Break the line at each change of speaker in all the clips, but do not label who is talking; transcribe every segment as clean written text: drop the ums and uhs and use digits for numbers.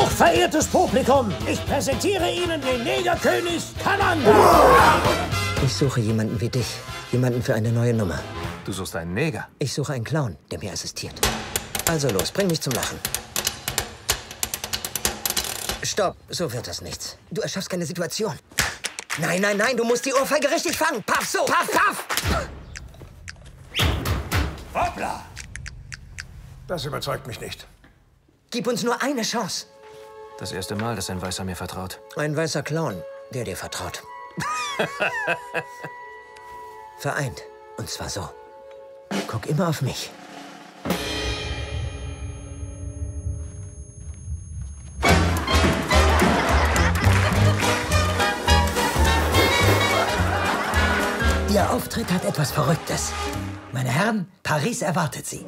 Hochverehrtes Publikum, ich präsentiere Ihnen den Negerkönig Kananda.
Ich suche jemanden wie dich. Jemanden für eine neue Nummer.
Du suchst einen Neger?
Ich suche einen Clown, der mir assistiert. Also los, bring mich zum Lachen. Stopp, so wird das nichts. Du erschaffst keine Situation. Nein, nein, nein, du musst die Ohrfeige richtig fangen. Paff, so, paff, paff!
Hoppla!
Das überzeugt mich nicht.
Gib uns nur eine Chance.
Das erste Mal, dass ein Weißer mir vertraut.
Ein weißer Clown, der dir vertraut. Vereint. Und zwar so. Guck immer auf mich. Ihr Auftritt hat etwas Verrücktes. Meine Herren, Paris erwartet Sie.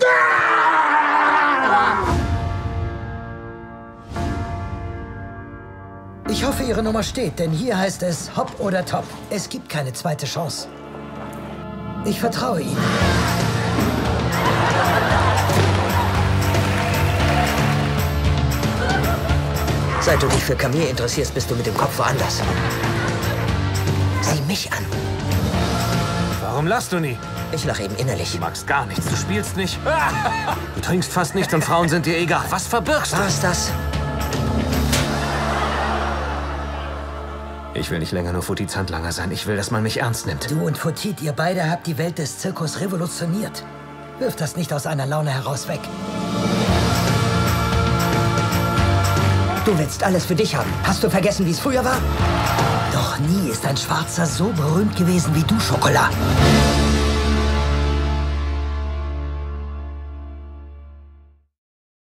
Ich hoffe, Ihre Nummer steht, denn hier heißt es Hopp oder Top. Es gibt keine zweite Chance. Ich vertraue Ihnen. Seit du dich für Camille interessierst, bist du mit dem Kopf woanders. Sieh mich an.
Warum lachst du nie?
Ich lache eben innerlich.
Du magst gar nichts, du spielst nicht. Du trinkst fast nicht und Frauen sind dir egal. Was verbirgst du?
War's das?
Ich will nicht länger nur Futis Handlanger sein. Ich will, dass man mich ernst nimmt.
Du und Futit, ihr beide habt die Welt des Zirkus revolutioniert. Wirf das nicht aus einer Laune heraus weg. Du willst alles für dich haben. Hast du vergessen, wie es früher war? Noch nie ist ein Schwarzer so berühmt gewesen wie du, Schokolade.